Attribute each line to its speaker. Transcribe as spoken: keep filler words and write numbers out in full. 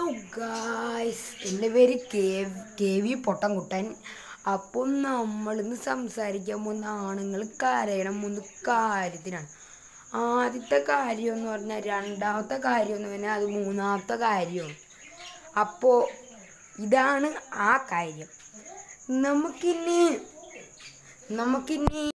Speaker 1: Hello guys, എൻ്റെ പേര് K K V പൊട്ടൻകുട്ടൻ. അപ്പം നമ്മളിന്ന് സംസാരിക്കാൻ പോകുന്ന ആണുങ്ങൾ കരയണം മൂന്ന് കാര്യത്തിനാണ്. ആദ്യത്തെ കാര്യം എന്ന് പറഞ്ഞാൽ രണ്ടാമത്തെ കാര്യം എന്ന് പറഞ്ഞാൽ അത് മൂന്നാമത്തെ കാര്യമാണ്. അപ്പോൾ ഇതാണ് ആ കാര്യം. നമുക്കിനി നമുക്കിനി